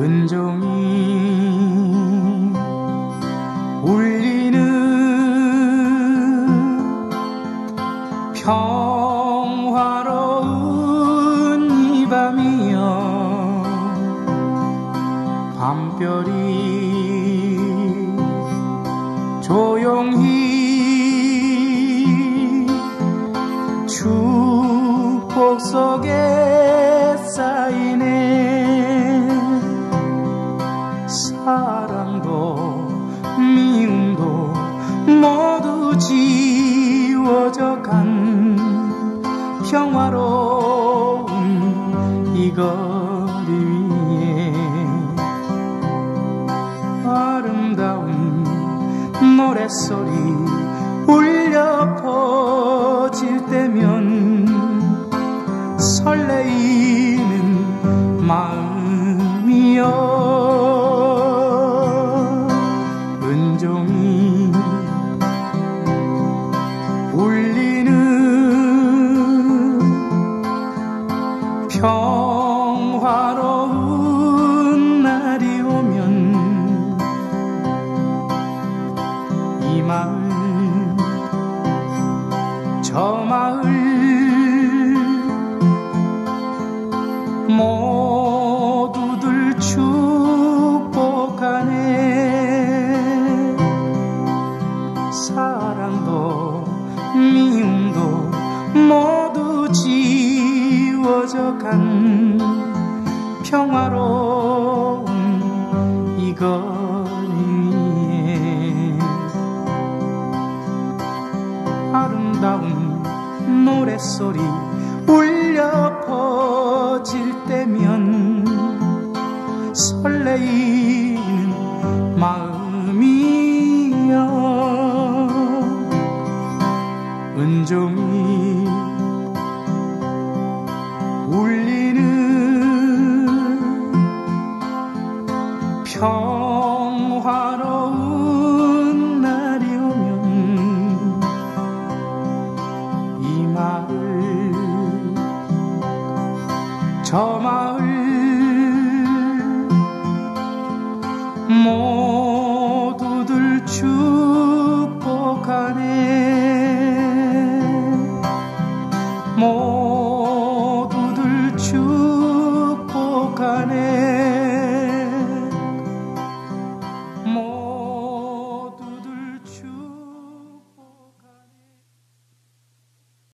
은종이 울리는 평화로운 이 밤이여 밤별이 조용히 축복 속에 쌓이네. 사랑도 미움도 모두 지워져 간 평화로운 이 거리 위에 아름다운 노랫소리 울려 퍼질 때면 설레이는 마음이여. 은종이 울리는 평화로운 날이 오면 이 마을 저 마을 모두들 축복하네. 사랑도 미움도 모두 지워져 간 평화로운 이 거리 위에 아름다운 노랫소리 울려 퍼질 때면 설레이는 마음이여. 은종이 울리는 평화로운 날이 오면 이 마을 저 마을 모두들 축복하네.